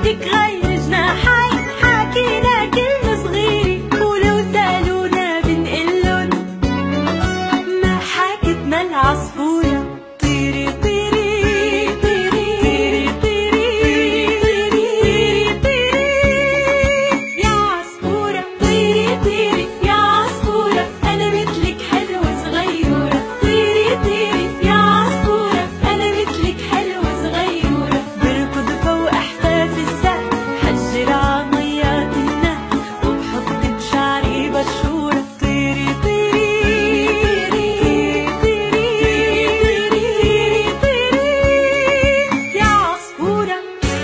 بدك غير جناحي حاكينا كلمة صغيرة ولو سألونا بنقلن ما حكتنا العصفورة طيري طيري طيري طيري طيري طيري يا عصفورة طيري طيري يا عصفورة أنا مثلك حلوة صغيرة طيري طيري يا عصفورة أنا مثلك حلوة صغيرة بركض فوق أحفاف السقف حجر عميات النهر وبحط بشعري بشورة طيري طيري يا عصفورة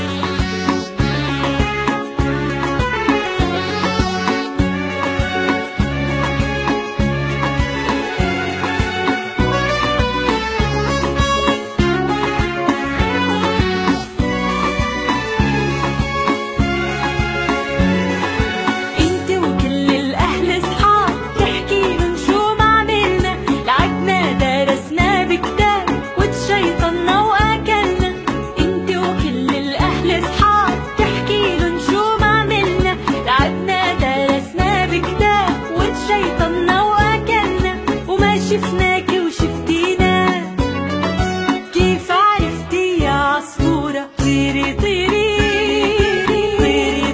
انت وكل الاهل صحاب تحكيلن شو ما عملنا لعبنا درسنا بكتاب وتشيطنا واكلنا انت وكل الاهل صحاب تحكيلن شو ما عملنا لعبنا درسنا بكتاب وتشيطنا واكلنا وما شفناكي وشفتينا كيف عرفتي يا عصفورة طيري طيري طيري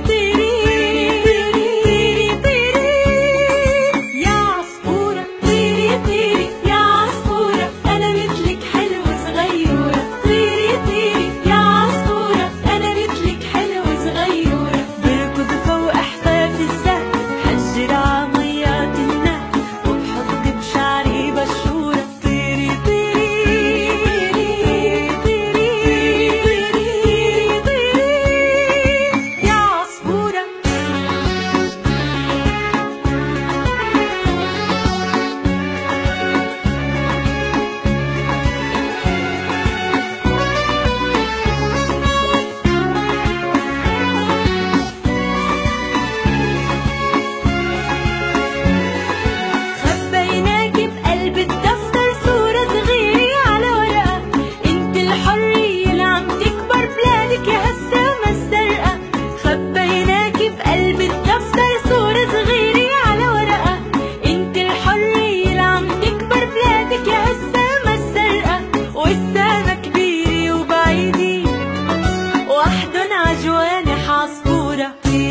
طيري طيري يا عصفورة طيري طيري يا عصفورة أنا مثلك حلوة صغيرة طيري طيري يا عصفورة أنا مثلك حلوة صغيرة بركض فوق أحفاف السقف حجر عميات النهر وبحط بشعري بشورة طيري طيري طيري طيري يا عصفورة خبيناكي بقلب الدفتر صورة صغيرة على ورقة انت الحرية اللي عم تكبر بلادك يا هسه وما السرقة خبيناكي بقلب الدفتر صورة صغيرة على ورقة انت الحرية اللي عم تكبر بلادك يا هسه وما السرقة والسما كبيرة وبعيدة وحدن عجوانح عصفورة